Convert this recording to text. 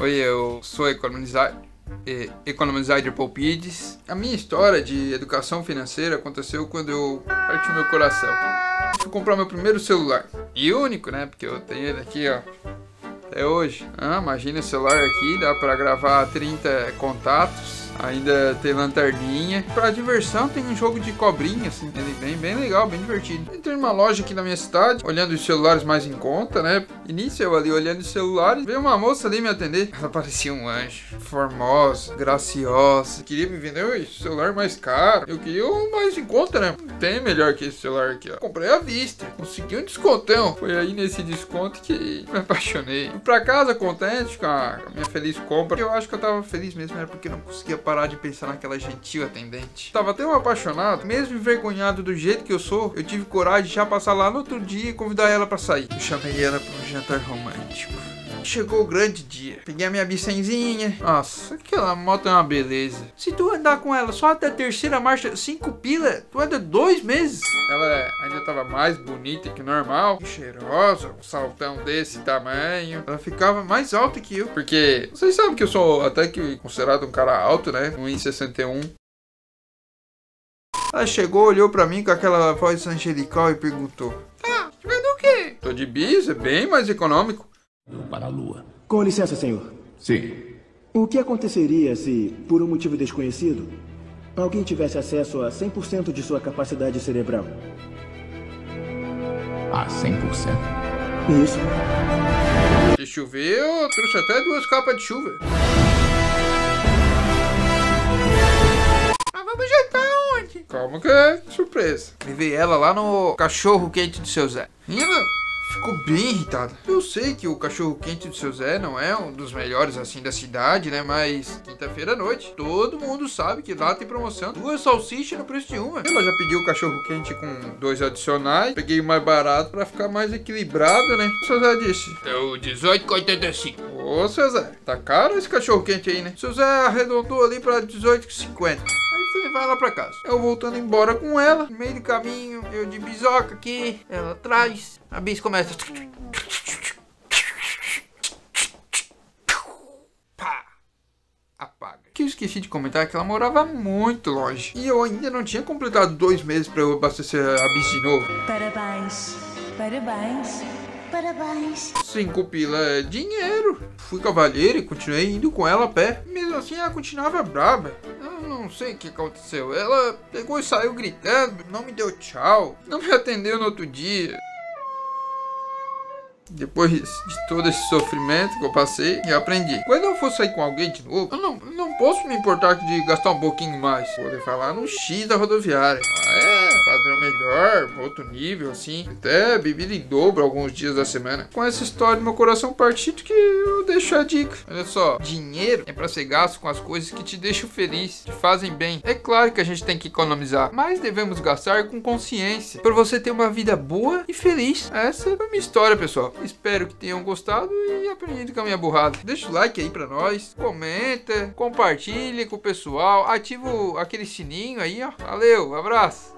Oi, eu sou Economizer Palpides. A minha história de educação financeira aconteceu quando eu parti o meu coração. Fui comprar meu primeiro celular. E único, né? Porque eu tenho ele aqui, ó, até hoje. Imagina esse celular aqui, dá pra gravar 30 contatos. Ainda tem lanterninha. Pra diversão tem um jogo de cobrinha, assim, bem legal, bem divertido. Entrei numa loja aqui na minha cidade, olhando os celulares mais em conta, né? Início eu ali olhando os celulares, veio uma moça ali me atender. Ela parecia um anjo, formosa, graciosa. Queria me vender o celular mais caro. Eu queria o mais em conta, né? Não tem melhor que esse celular aqui, ó. Comprei à vista, consegui um descontão. Foi aí nesse desconto que me apaixonei. Fui pra casa contente com a minha feliz compra. Eu acho que eu tava feliz mesmo, era porque eu não conseguia parar de pensar naquela gentil atendente. Tava tão apaixonado, mesmo envergonhado do jeito que eu sou, eu tive coragem de já passar lá no outro dia e convidar ela pra sair. Eu chamei ela pra um jantar romântico. Chegou o grande dia. Peguei a minha bicenzinha. Nossa, aquela moto é uma beleza. Se tu andar com ela só até a terceira marcha, 5 pila, tu anda 2 meses. Ela ainda tava mais bonita que normal, cheirosa, um saltão desse tamanho. Ela ficava mais alta que eu, porque vocês sabem que eu sou até que considerado um cara alto, né? 1,61. Ela chegou, olhou pra mim com aquela voz angelical e perguntou: tá, vendo o quê? Tô de bis, é bem mais econômico. Para a lua. Com licença, senhor. Sim. O que aconteceria se, por um motivo desconhecido, alguém tivesse acesso a 100% de sua capacidade cerebral? A 100%? Isso. Se chover, eu trouxe até 2 capas de chuva. Mas vamos jantar onde? Calma que é surpresa. Levei ela lá no cachorro quente do seu Zé. Menina, ficou bem irritada. Eu sei que o cachorro quente do seu Zé não é um dos melhores assim da cidade, né? Mas quinta-feira à noite, todo mundo sabe que lá tem promoção. 2 salsichas no preço de uma. Ela já pediu o cachorro quente com 2 adicionais. Peguei o mais barato pra ficar mais equilibrado, né? O seu Zé disse: então, 18,85. Ô, seu Zé, tá caro esse cachorro quente aí, né? O seu Zé arredondou ali pra 18,50. Vai lá pra casa. Eu voltando embora com ela, no meio do caminho, eu de bisoca aqui, ela atrás, a bis começa. Pá! Apaga. O que eu esqueci de comentar é que ela morava muito longe. E eu ainda não tinha completado 2 meses pra eu abastecer a bis de novo. Parabéns, parabéns, parabéns. 5 pila é dinheiro. Fui cavalheiro e continuei indo com ela a pé. Mesmo assim, ela continuava brava. Eu não sei o que aconteceu. Ela pegou e saiu gritando, não me deu tchau, não me atendeu no outro dia. Depois de todo esse sofrimento que eu passei, eu aprendi. Quando eu for sair com alguém de novo, eu não posso me importar de gastar um pouquinho mais. Poder falar no X da rodoviária. Padrão melhor, outro nível, assim. Até bebida em dobro alguns dias da semana. Com essa história do meu coração partido que eu deixo a dica. Olha só, dinheiro é pra ser gasto com as coisas que te deixam feliz, te fazem bem. É claro que a gente tem que economizar, mas devemos gastar com consciência, pra você ter uma vida boa e feliz. Essa é a minha história, pessoal. Espero que tenham gostado e aprendido com a minha burrada. Deixa o like aí pra nós, comenta, compartilha com o pessoal, ativa aquele sininho aí, ó. Valeu, abraço!